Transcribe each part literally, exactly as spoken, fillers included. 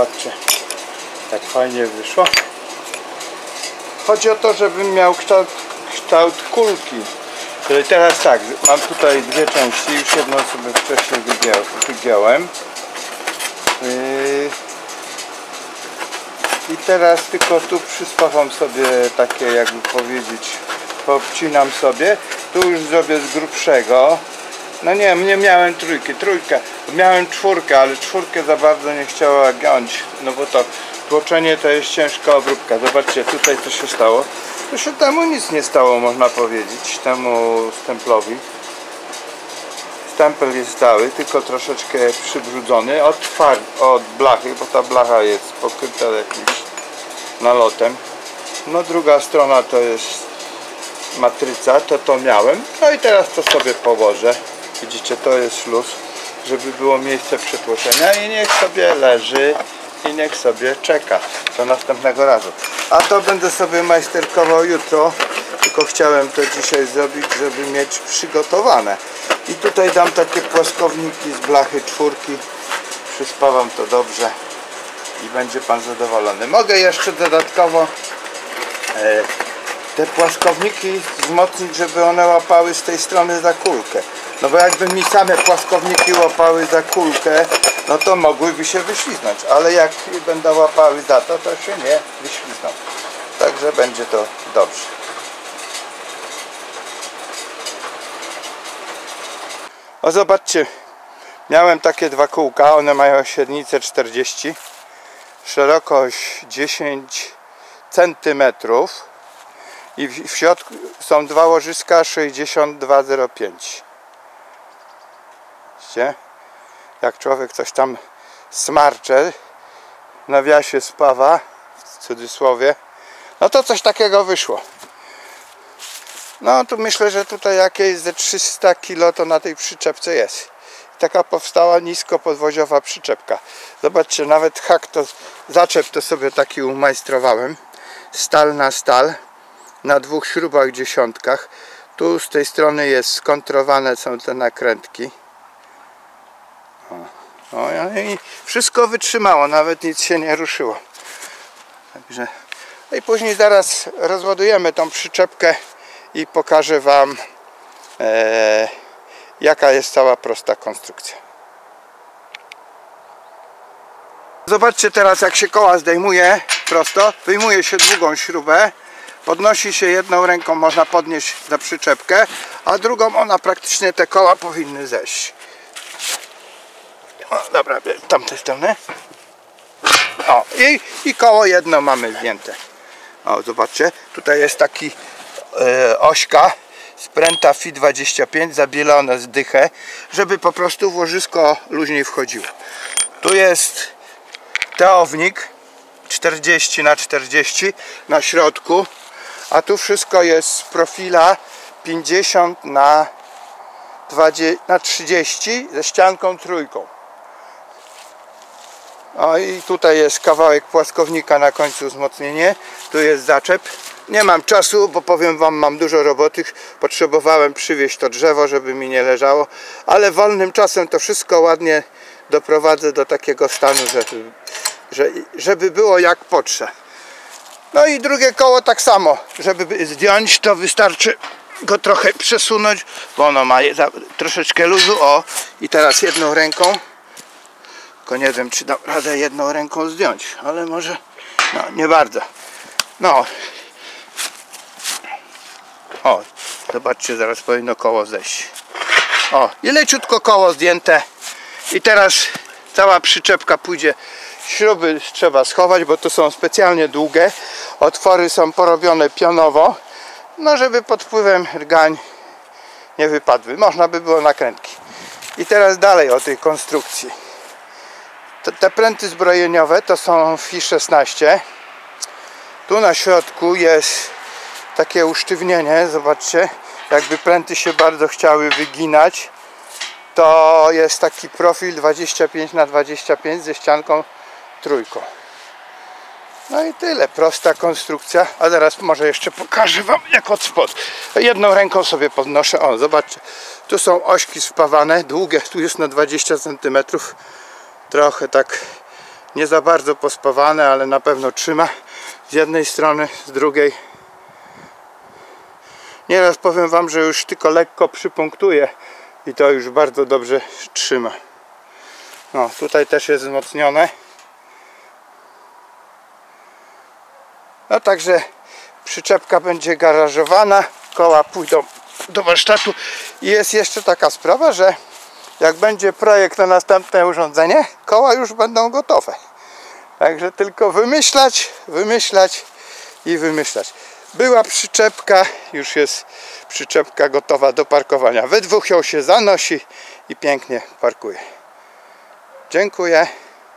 zobaczcie, jak fajnie wyszło. Chodzi o to, żebym miał kształt, kształt kulki. Czyli teraz tak, mam tutaj dwie części, już jedną sobie wcześniej wygiąłem. Yy, I teraz tylko tu przyspawam sobie takie, jakby powiedzieć, poobcinam sobie. Tu już zrobię z grubszego. No nie, nie miałem trójki, trójkę. Miałem czwórkę, ale czwórkę za bardzo nie chciała giąć. No bo to tłoczenie to jest ciężka obróbka. Zobaczcie, tutaj co się stało. Tu się temu nic nie stało, można powiedzieć, temu stemplowi. Stempel jest stały, tylko troszeczkę przybrudzony od, far, od blachy, bo ta blacha jest pokryta jakimś nalotem. No druga strona to jest matryca, to to miałem. No i teraz to sobie położę. Widzicie, to jest śluz, żeby było miejsce przetłoczenia i niech sobie leży i niech sobie czeka do następnego razu. A to będę sobie majsterkował jutro, tylko chciałem to dzisiaj zrobić, żeby mieć przygotowane. I tutaj dam takie płaskowniki z blachy czwórki, przyspawam to dobrze i będzie pan zadowolony. Mogę jeszcze dodatkowo e, te płaskowniki wzmocnić, żeby one łapały z tej strony za kulkę. No bo jakby mi same płaskowniki łapały za kulkę, no to mogłyby się wyśliznąć, ale jak będą łapały za to, to się nie wyślizną. Także będzie to dobrze. O, zobaczcie, miałem takie dwa kółka, one mają średnicę czterdzieści, szerokość dziesięć centymetrów i w, w środku są dwa łożyska sześćdziesiąt dwa zero pięć. Widzicie? Jak człowiek coś tam smarcze, w nawiasie spawa, w cudzysłowie, no to coś takiego wyszło. No tu myślę, że tutaj jakieś ze trzysta kilo to na tej przyczepce jest. Taka powstała nisko podwoziowa przyczepka. Zobaczcie, nawet hak to, zaczep to sobie taki umajstrowałem. Stal na stal, na dwóch śrubach dziesiątkach. Tu z tej strony jest skontrowane, są te nakrętki. O, o, i wszystko wytrzymało, nawet nic się nie ruszyło. Także, no i później zaraz rozładujemy tą przyczepkę i pokażę wam, e, jaka jest cała prosta konstrukcja. Zobaczcie teraz, jak się koła zdejmuje prosto. Wyjmuje się długą śrubę, podnosi się jedną ręką, można podnieść za przyczepkę, a drugą ona praktycznie te koła powinny zejść. O, dobra, z tamtej strony. O, i, i koło jedno mamy zdjęte. O, zobaczcie, tutaj jest taki e, ośka z pręta F I dwadzieścia pięć, zabielone z dychę, żeby po prostu w łożysko luźniej wchodziło. Tu jest teownik czterdzieści na czterdzieści na środku, a tu wszystko jest z profila pięćdziesiąt na trzydzieści ze ścianką trójką. O, i tutaj jest kawałek płaskownika, na końcu wzmocnienie, tu jest zaczep. Nie mam czasu, bo powiem wam, mam dużo roboty, potrzebowałem przywieźć to drzewo, żeby mi nie leżało, ale wolnym czasem to wszystko ładnie doprowadzę do takiego stanu, żeby, że, żeby było jak potrze. No i drugie koło tak samo, żeby zdjąć, to wystarczy go trochę przesunąć, bo ono ma troszeczkę luzu. O, i teraz jedną ręką, tylko nie wiem, czy dam radę jedną ręką zdjąć, ale może, no nie bardzo. No, o, zobaczcie, zaraz powinno koło zejść. O, i leciutko koło zdjęte. I teraz cała przyczepka pójdzie. Śruby trzeba schować, bo to są specjalnie długie. Otwory są porobione pionowo, no żeby pod wpływem rgań nie wypadły. Można by było nakrętki. I teraz dalej o tej konstrukcji. Te, te pręty zbrojeniowe to są F I szesnaście. Tu na środku jest takie usztywnienie, zobaczcie, jakby pręty się bardzo chciały wyginać, to jest taki profil dwadzieścia pięć na dwadzieścia pięć ze ścianką trójką. No i tyle, prosta konstrukcja. A teraz może jeszcze pokażę wam, jak od spodu. Jedną ręką sobie podnoszę. O, zobaczcie, tu są ośki spawane, długie, tu jest na dwadzieścia centymetrów, trochę tak nie za bardzo pospawane, ale na pewno trzyma z jednej strony, z drugiej nieraz powiem wam, że już tylko lekko przypunktuje i to już bardzo dobrze trzyma. No tutaj też jest wzmocnione. No także przyczepka będzie garażowana, koła pójdą do warsztatu i jest jeszcze taka sprawa, że jak będzie projekt na następne urządzenie, koła już będą gotowe. Także tylko wymyślać, wymyślać i wymyślać. Była przyczepka, już jest przyczepka gotowa do parkowania. We dwóch ją się zanosi i pięknie parkuje. Dziękuję.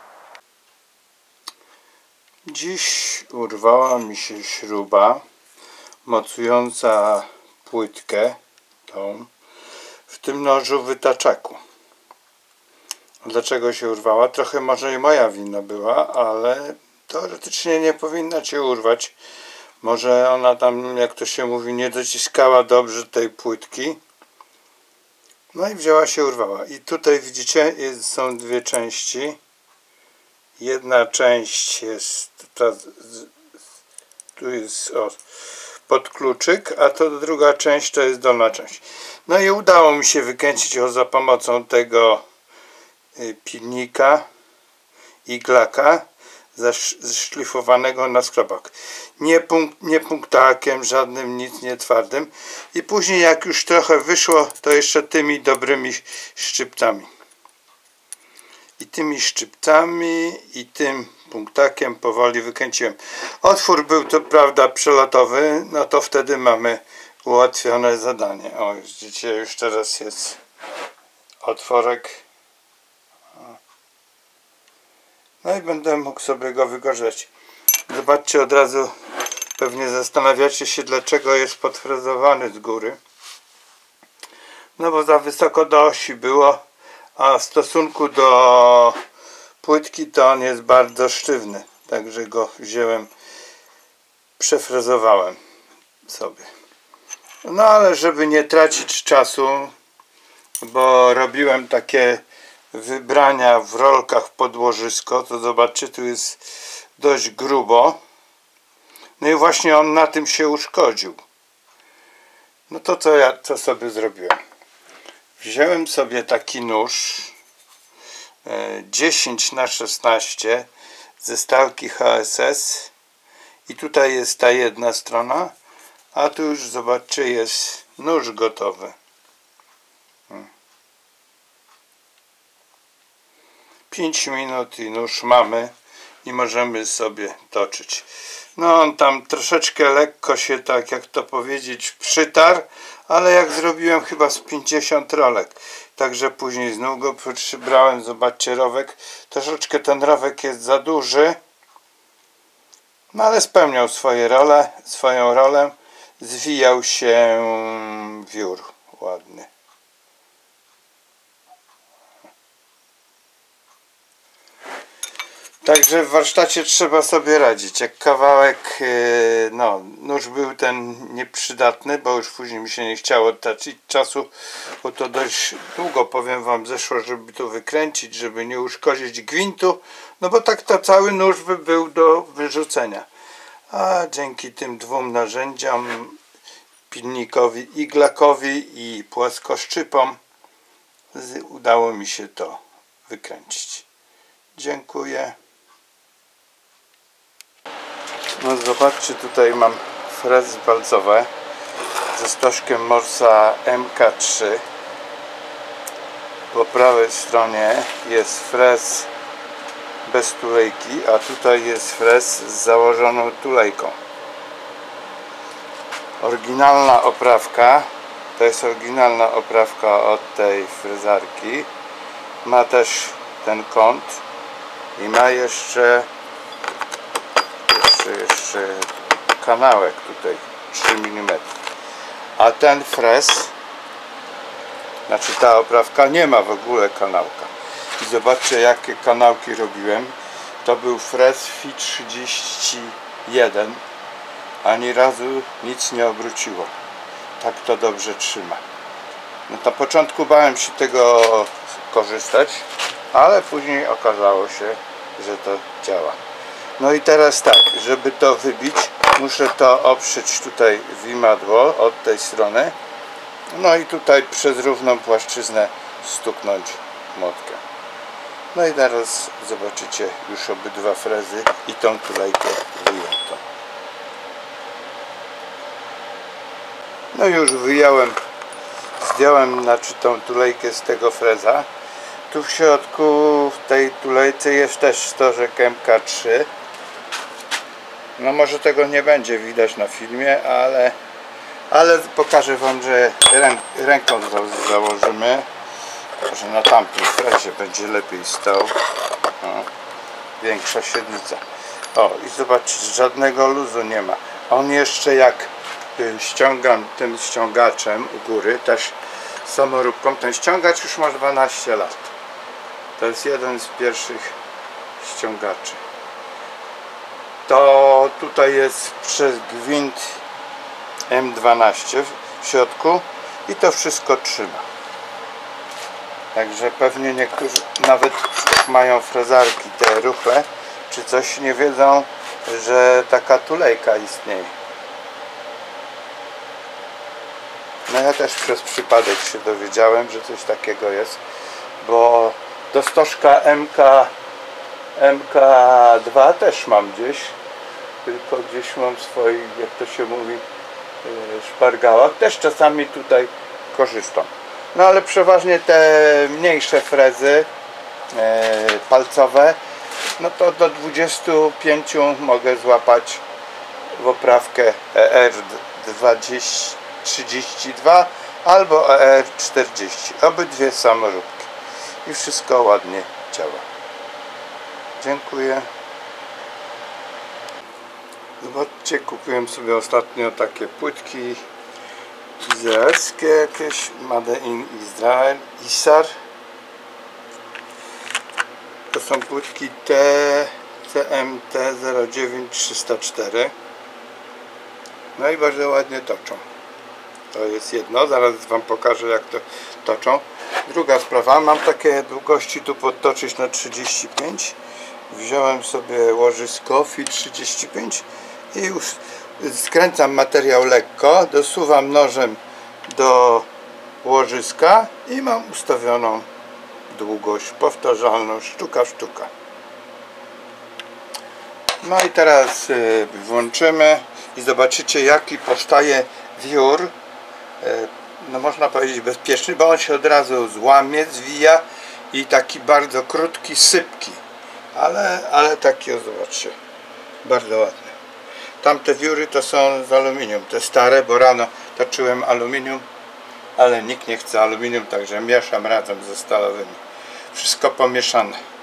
Dziś urwała mi się śruba mocująca płytkę tą w tym nożu wytaczaku. Dlaczego się urwała? Trochę może i moja wina była, ale teoretycznie nie powinna się urwać. Może ona tam, jak to się mówi, nie dociskała dobrze tej płytki. No i wzięła się, urwała. I tutaj widzicie, jest, są dwie części. Jedna część jest ta, tu jest o, pod kluczyk, a to druga część to jest dolna część. No i udało mi się wykręcić ją za pomocą tego pilnika iglaka zaszlifowanego na skrobak. Nie, punkt, nie punktakiem, żadnym, nic nie twardym. I później jak już trochę wyszło, to jeszcze tymi dobrymi szczypcami. I tymi szczypcami i tym punktakiem powoli wykręciłem. Otwór był to prawda przelotowy, no to wtedy mamy ułatwione zadanie. O, widzicie, już teraz jest otworek. No i będę mógł sobie go wykorzystać. Zobaczcie, od razu pewnie zastanawiacie się, dlaczego jest podfrezowany z góry. No bo za wysoko do osi było, a w stosunku do płytki to on jest bardzo sztywny. Także go wziąłem, przefrezowałem sobie. No ale żeby nie tracić czasu, bo robiłem takie wybrania w rolkach pod łożysko, to zobaczcie, tu jest dość grubo. No i właśnie on na tym się uszkodził. No to co ja co sobie zrobiłem? Wziąłem sobie taki nóż dziesięć na szesnaście ze stalki H S S i tutaj jest ta jedna strona, a tu już zobaczcie, jest nóż gotowy. pięć minut i nóż mamy i możemy sobie toczyć. No on tam troszeczkę lekko się, tak jak to powiedzieć, przytarł, ale jak zrobiłem chyba z pięćdziesiąt rolek. Także później znów go przybrałem. Zobaczcie, rowek. Troszeczkę ten rowek jest za duży. No ale spełniał swoje role, swoją rolę. Zwijał się wiór ładny. Także w warsztacie trzeba sobie radzić. Jak kawałek, no, nóż był ten nieprzydatny, bo już później mi się nie chciało tracić czasu, bo to dość długo, powiem wam, zeszło, żeby to wykręcić, żeby nie uszkodzić gwintu, no bo tak to cały nóż by był do wyrzucenia. A dzięki tym dwóm narzędziom, pilnikowi iglakowi i płaskoszczypom, udało mi się to wykręcić. Dziękuję. No zobaczcie, tutaj mam frezy palcowe ze stożkiem Morsa M K trzy. Po prawej stronie jest frez bez tulejki, a tutaj jest frez z założoną tulejką. Oryginalna oprawka, to jest oryginalna oprawka od tej frezarki. Ma też ten kąt i ma jeszcze jeszcze, jeszcze kanałek tutaj trzy milimetry, a ten frez, znaczy ta oprawka nie ma w ogóle kanałka. I zobaczcie, jakie kanałki robiłem. To był frez F I trzydzieści jeden, ani razu nic nie obróciło. Tak to dobrze trzyma. No na początku bałem się tego korzystać, ale później okazało się, że to działa. No i teraz tak, żeby to wybić, muszę to oprzeć tutaj w imadło od tej strony. No i tutaj przez równą płaszczyznę stuknąć młotkiem. No i teraz zobaczycie już obydwa frezy i tą tulejkę wyjętą. No już wyjąłem, zdjąłem znaczy tą tulejkę z tego freza. Tu w środku w tej tulejce jest też stożek M K trzy. No może tego nie będzie widać na filmie, ale ale pokażę wam, że rę, ręką założymy, że na tamtym frezie będzie lepiej stał. O, większa średnica. O, i zobaczcie, żadnego luzu nie ma. On jeszcze jak ściągam tym ściągaczem u góry, też samoróbką, ten ściągacz już ma dwanaście lat. To jest jeden z pierwszych ściągaczy. To tutaj jest przez gwint M dwanaście w środku i to wszystko trzyma. Także pewnie niektórzy nawet mają frezarki te ruchle czy coś, nie wiedzą, że taka tulejka istnieje. No ja też przez przypadek się dowiedziałem, że coś takiego jest, bo do stożka M K dwa też mam gdzieś, tylko gdzieś mam swoich, jak to się mówi, szpargałach. Też czasami tutaj korzystam. No ale przeważnie te mniejsze frezy e, palcowe, no to do dwudziestu pięciu mogę złapać w oprawkę E R trzydzieści dwa albo E R czterdzieści. Obydwie samoróbki. I wszystko ładnie działa. Dziękuję. Zobaczcie, kupiłem sobie ostatnio takie płytki izraelskie jakieś, Made in Israel, Isar. To są płytki C M T zero dziewięć trzysta cztery. No i bardzo ładnie toczą. To jest jedno, zaraz wam pokażę, jak to toczą. Druga sprawa, mam takie długości tu podtoczyć na trzydzieści pięć. Wziąłem sobie łożysko F I trzydzieści pięć i już skręcam materiał lekko, dosuwam nożem do łożyska i mam ustawioną długość, powtarzalną, sztuka w sztuka. No i teraz włączymy i zobaczycie, jaki powstaje wiór, no można powiedzieć bezpieczny, bo on się od razu złamie, zwija i taki bardzo krótki, sypki, ale, ale taki, o, zobaczcie, bardzo ładny. Tamte wióry to są z aluminium, te stare, bo rano toczyłem aluminium, ale nikt nie chce aluminium, także mieszam razem ze stalowymi. Wszystko pomieszane.